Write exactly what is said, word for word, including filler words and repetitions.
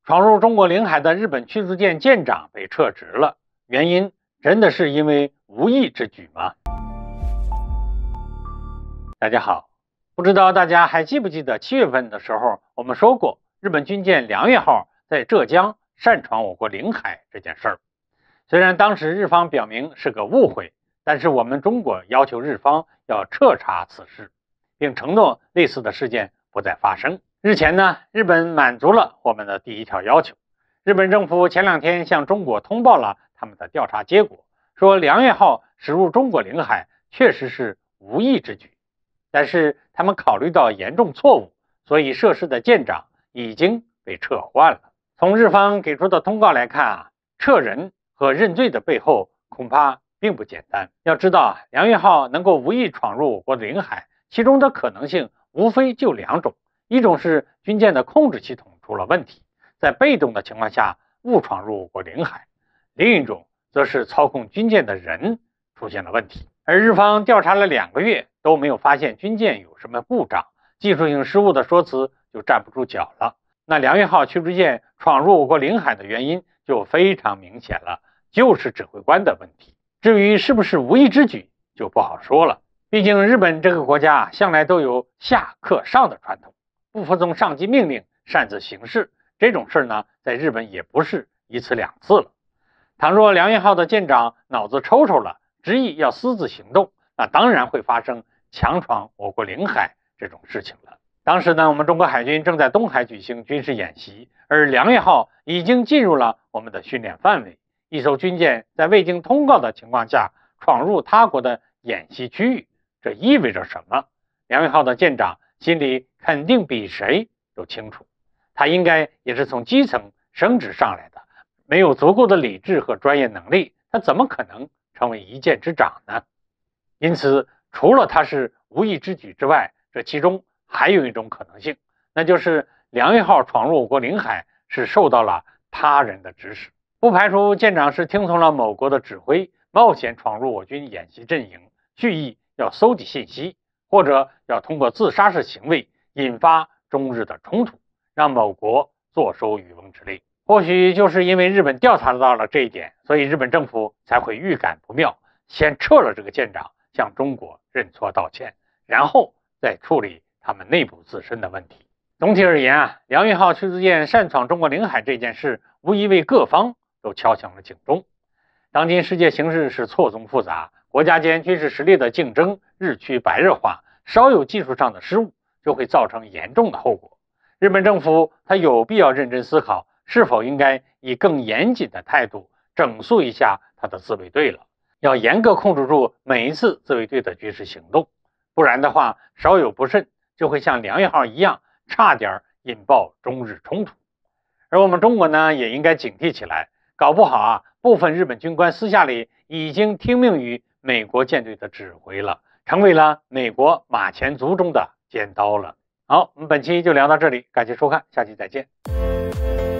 闯入中国领海的日本驱逐舰舰长被撤职了，原因真的是因为无意之举吗？大家好，不知道大家还记不记得七月份的时候，我们说过日本军舰良月号在浙江擅闯我国领海这件事儿。虽然当时日方表明是个误会，但是我们中国要求日方要彻查此事，并承诺类似的事件不再发生。日前呢，日本满足了我们的第一条要求。日本政府前两天向中国通报了他们的调查结果，说良月号驶入中国领海确实是无意之举，但是他们考虑到严重错误，所以涉事的舰长已经被撤换了。从日方给出的通告来看啊，撤人和认罪的背后恐怕并不简单。要知道，良月号能够无意闯入我国的领海，其中的可能性无非就两种，一种是军舰的控制系统出了问题，在被动的情况下误闯入我国领海，另一种则是操控军舰的人出现了问题。而日方调查了两个月都没有发现军舰有什么故障，技术性失误的说辞就站不住脚了。那良月号驱逐舰闯入我国领海的原因就非常明显了，就是指挥官的问题。至于是不是无意之举就不好说了，毕竟日本这个国家向来都有下克上的传统，不服从上级命令擅自行事，这种事呢，在日本也不是一次两次了。倘若良月号的舰长脑子抽抽了，执意要私自行动，那当然会发生强闯我国领海这种事情了。当时呢，我们中国海军正在东海举行军事演习，而良月号已经进入了我们的训练范围。一艘军舰在未经通告的情况下闯入他国的演习区域，这意味着什么？良月号的舰长心里肯定比谁都清楚，他应该也是从基层升职上来的，没有足够的理智和专业能力，他怎么可能成为一舰之长呢？因此，除了他是无意之举之外，这其中还有一种可能性，那就是良月号闯入我国领海是受到了他人的指使，不排除舰长是听从了某国的指挥，冒险闯入我军演习阵营，蓄意要搜集信息，或者要通过自杀式行为引发中日的冲突，让某国坐收渔翁之利。或许就是因为日本调查到了这一点，所以日本政府才会预感不妙，先撤了这个舰长，向中国认错道歉，然后再处理他们内部自身的问题。总体而言啊，良月号驱逐舰擅闯中国领海这件事，无疑为各方都敲响了警钟。当今世界形势是错综复杂，国家间军事实力的竞争日趋白热化，稍有技术上的失误就会造成严重的后果。日本政府它有必要认真思考，是否应该以更严谨的态度整肃一下它的自卫队了，要严格控制住每一次自卫队的军事行动，不然的话，稍有不慎就会像良月号一样，差点引爆中日冲突。而我们中国呢，也应该警惕起来，搞不好啊，部分日本军官私下里已经听命于美国舰队的指挥了，成为了美国马前卒中的尖刀了。好，我们本期就聊到这里，感谢收看，下期再见。